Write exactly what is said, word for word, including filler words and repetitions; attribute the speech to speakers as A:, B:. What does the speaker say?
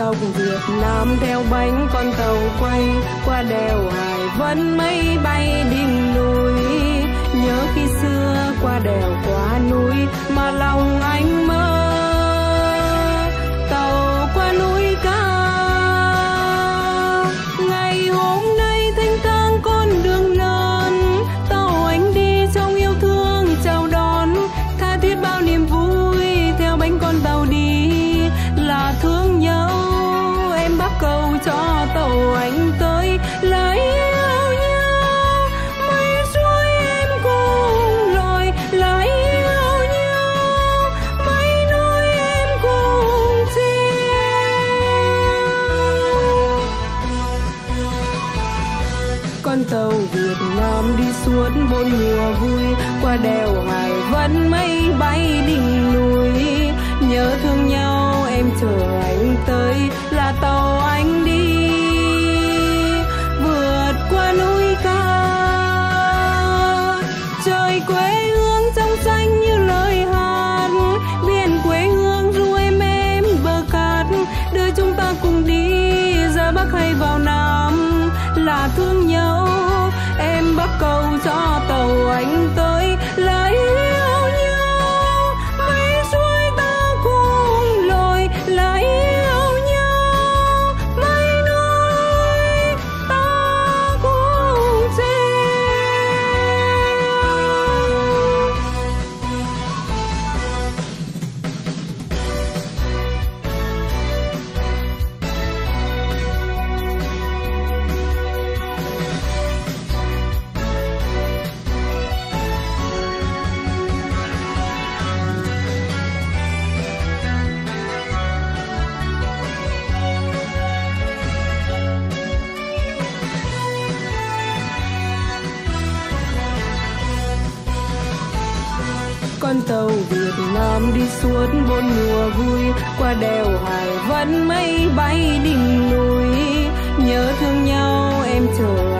A: dọc Việt Nam theo bánh con tàu quay qua đèo Hải Vân, mây bay đỉnh núi. Nhớ khi xưa qua đèo qua núi mà lòng anh mơ tàu qua núi cao. Ngày hôm nay thanh thang con đường lớn, tàu anh đi trong yêu thương chào đón, tha thiết bao niềm vui theo bánh con tàu đi là thương nhau. Em bắt cầu cho tàu anh tới lấy yêu nhau, mây xuôi em cùng lội lấy yêu nhau, mây núi em cùng treo. Con tàu Việt Nam đi suốt bốn mùa vui qua đèo Hải Vân, mây bay đỉnh núi. Nhớ thương nhau em chờ anh tới là tàu anh đi vượt qua núi cao. Trời quê hương trong xanh như lời hát, biển quê hương ru em em bờ cát, đưa chúng ta cùng đi ra Bắc hay vào Nam là thương nhau. Em bắt cầu cho tàu anh tới lấy yêu nhau, mây xuôi ta cùng lội lấy yêu nhau, mây núi ta cùng treo. Con tàu Việt Nam đi suốt bốn mùa vui qua đèo Hải Vân, mây bay đỉnh núi. Nhớ thương nhau em chờ